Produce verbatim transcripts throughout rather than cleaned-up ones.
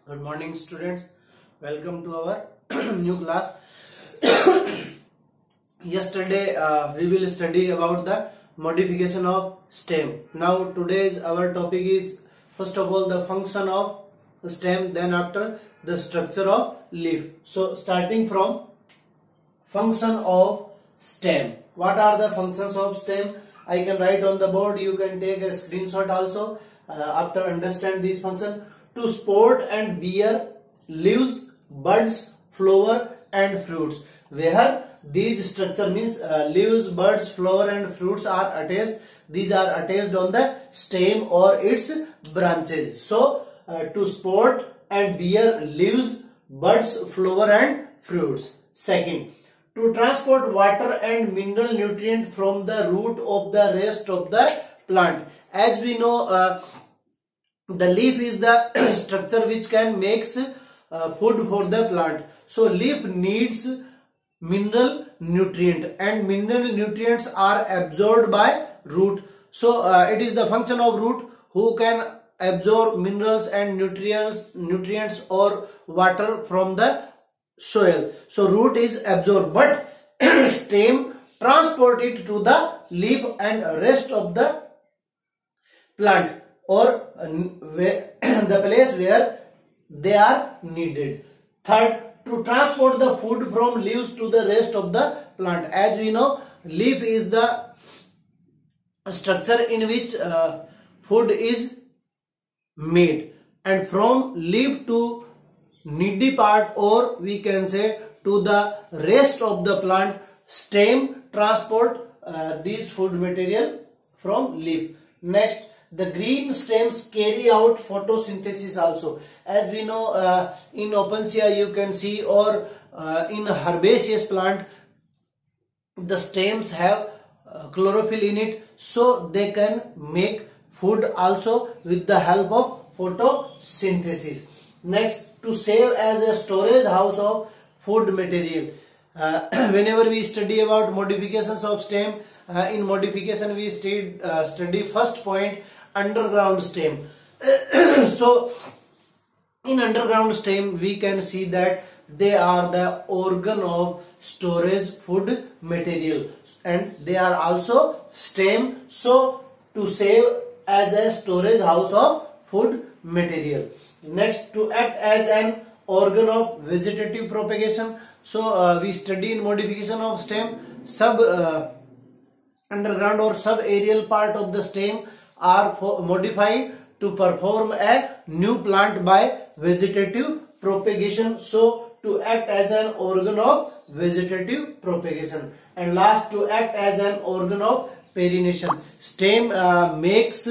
Good morning, students. Welcome to our new class. Yesterday uh, we will study about the modification of stem. Now today's our topic is first of all the function of stem, then after the structure of leaf. So starting from function of stem. What are the functions of stem? I can write on the board. You can take a screenshot also uh, after understand this function. To support and bear leaves, buds, flower and fruits. Where these structure means uh, leaves, buds, flower and fruits are attached. These are attached on the stem or its branches. So uh, to support and bear leaves, buds, flower and fruits. Second, to transport water and mineral nutrient from the root of the rest of the plant. As we know, uh, the leaf is the structure which can makes uh, food for the plant. So leaf needs mineral nutrient and mineral nutrients are absorbed by root. So uh, it is the function of root who can absorb minerals and nutrients nutrients or water from the soil. So root is absorbed, but stem transport it to the leaf and rest of the plant or the place where they are needed. Third, to transport the food from leaves to the rest of the plant. As we know, leaf is the structure in which uh, food is made, and from leaf to needy part, or we can say to the rest of the plant, stem transport uh, these food material from leaf. Next, the green stems carry out photosynthesis also. As we know, uh, in Opuntia you can see, or uh, in herbaceous plant, the stems have uh, chlorophyll in it, so they can make food also with the help of photosynthesis. Next, to serve as a storage house of food material. Uh, whenever we study about modifications of stem, uh, in modification we study, uh, study first point, underground stem. So in underground stem we can see that they are the organ of storage food material, and they are also stem, so to save as a storage house of food material. Next, to act as an organ of vegetative propagation. So uh, we study in modification of stem, sub uh, underground or sub aerial part of the stem are modified to perform a new plant by vegetative propagation. So to act as an organ of vegetative propagation. And last, to act as an organ of perennation. Stem uh, makes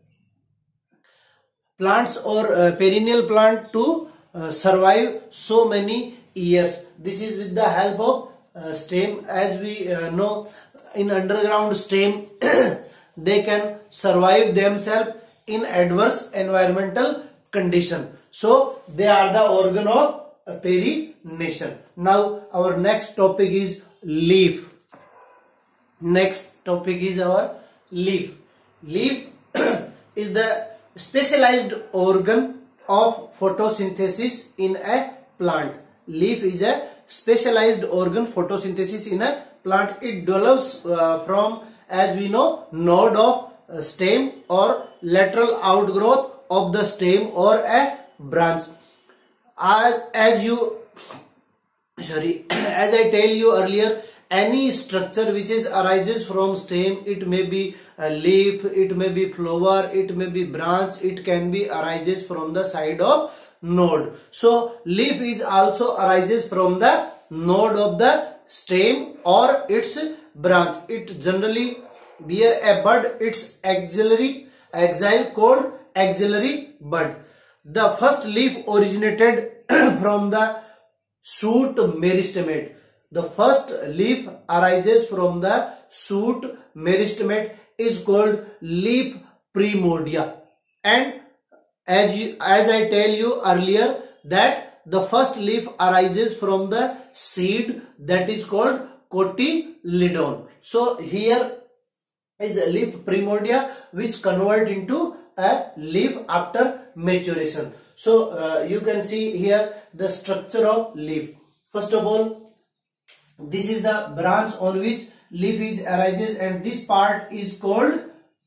plants or uh, perennial plant to uh, survive so many years. This is with the help of uh, stem. As we uh, know, in underground stem they can survive themselves in adverse environmental condition. So they are the organ of perennation. Now our next topic is leaf. Next topic is our leaf. Leaf is the specialized organ of photosynthesis in a plant. Leaf is a specialized organ photosynthesis in a plant. It develops uh, from, as we know, node of uh, stem or lateral outgrowth of the stem or a branch. As, as you sorry as I tell you earlier, any structure which is arises from stem, it may be a leaf, it may be flower, it may be branch, it can be arises from the side of node. So leaf is also arises from the node of the stem or its branch. It generally bear a bud, its axillary axile called axillary bud. The first leaf originated from the shoot meristemate. The first leaf arises from the shoot meristemate is called leaf primordia. And as you, as I tell you earlier, that the first leaf arises from the seed, that is called cotyledon. So here is a leaf primordia which convert into a leaf after maturation. So uh, you can see here the structure of leaf. First of all, this is the branch on which leaf is arises, and this part is called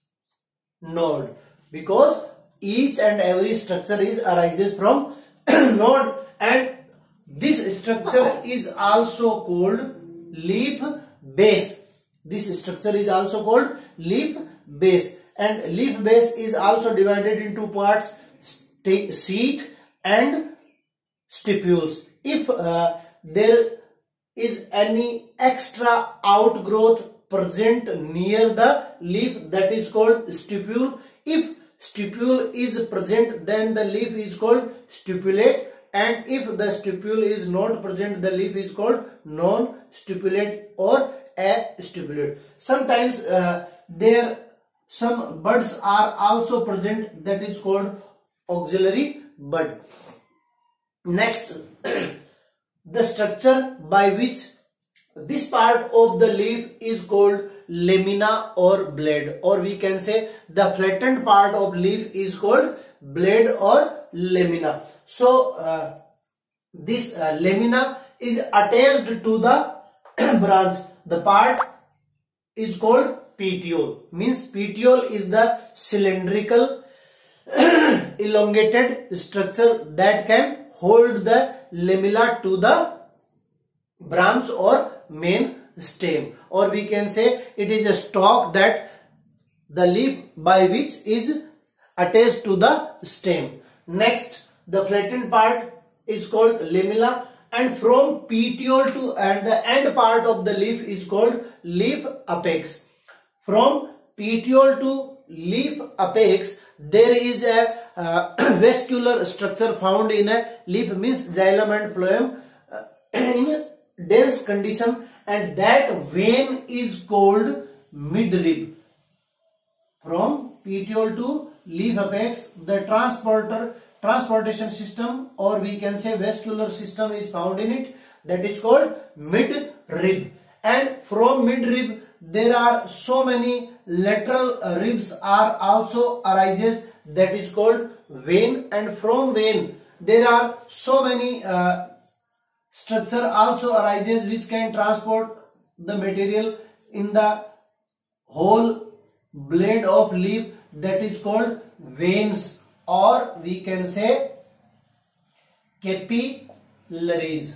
node, because each and every structure is arises from node, and this structure is also called leaf base. This structure is also called leaf base, and leaf base is also divided into parts: seat and stipules. If uh, there is any extra outgrowth present near the leaf, that is called stipule. If stipule is present, then the leaf is called stipulate, and if the stipule is not present, the leaf is called non-stipulate or astipulate. Sometimes uh, there some buds are also present, that is called auxiliary bud. Next, the structure by which this part of the leaf is called lamina or blade, or we can say the flattened part of leaf is called blade or lamina. So uh, this uh, lamina is attached to the branch. The part is called petiole. Means petiole is the cylindrical elongated structure that can hold the lamella to the branch or main stem, or we can say it is a stalk that the leaf by which is attached to the stem. Next, the flattened part is called lamella, and from petiole to and the end part of the leaf is called leaf apex. From petiole to leaf apex there is a uh, vascular structure found in a leaf, means xylem and phloem uh, in dense condition, and that vein is called midrib. From petiole to leaf apex, the transporter transportation system, or we can say vascular system, is found in it, that is called midrib. And from midrib there are so many lateral ribs are also arises, that is called vein, and from vein there are so many uh, structure also arises which can transport the material in the whole blade of leaf, that is called veins, or we can say capillaries.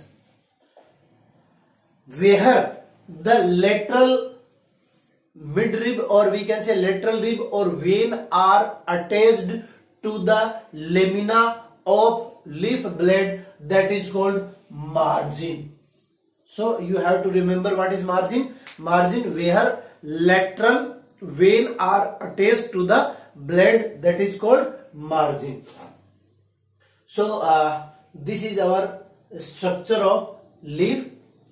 Where the lateral midrib, or we can say lateral rib or vein, are attached to the lamina of leaf blade, that is called margin. So you have to remember what is margin. Margin where lateral vein are attached to the blade, that is called margin. So uh, this is our structure of leaf.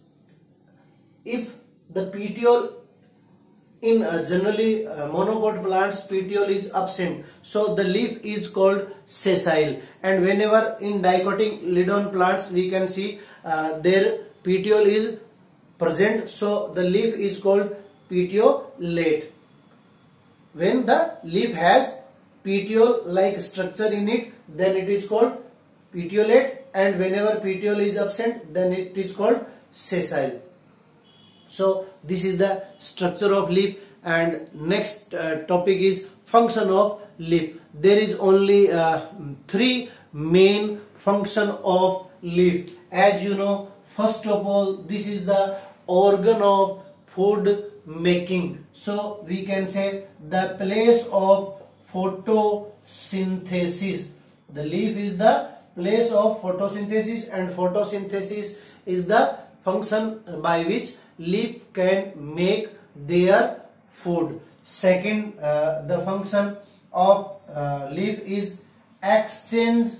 If the petiole in uh, generally uh, monocot plants, petiole is absent, so the leaf is called sessile, and whenever in dicotyledon plants we can see uh, their petiole is present, so the leaf is called petiolate. When the leaf has petiole like structure in it, then it is called petiolate, and whenever petiole is absent, then it is called sessile. So this is the structure of leaf, and next uh, topic is function of leaf. There is only uh, three main function of leaf. As you know, first of all, this is the organ of food making. So we can say the place of photosynthesis. The leaf is the place of photosynthesis, and photosynthesis is the function by which leaf can make their food. Second, uh, the function of uh, leaf is exchange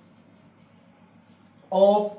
of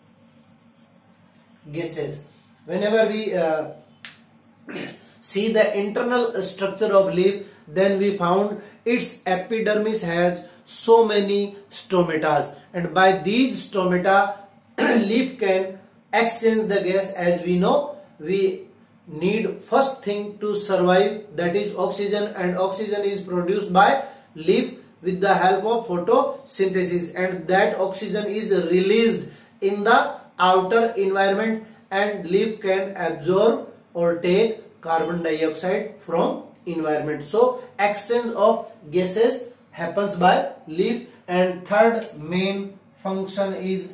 gases. Whenever we uh, see the internal structure of leaf, then we found its epidermis has so many stomata, and by these stomata leaf can exchange the gas. As we know, we need first thing to survive, that is oxygen, and oxygen is produced by leaf with the help of photosynthesis, and that oxygen is released in the outer environment, and leaf can absorb or take carbon dioxide from environment. So exchange of gases happens by leaf. And third main function is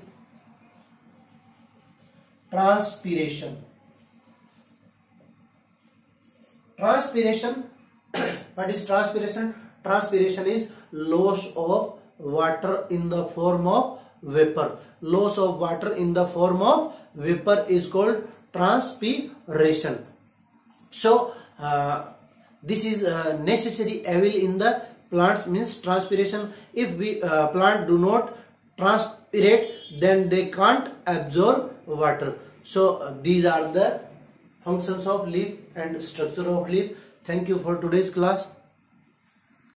transpiration. Transpiration. What is transpiration? Transpiration is loss of water in the form of vapor. Loss of water in the form of vapor is called transpiration. So uh, this is uh, necessary evil in the plants, means transpiration. If we uh, plant do not transpirate, then they can't absorb water. So uh, these are the functions of leaf and structure of leaf. Thank you for today's class.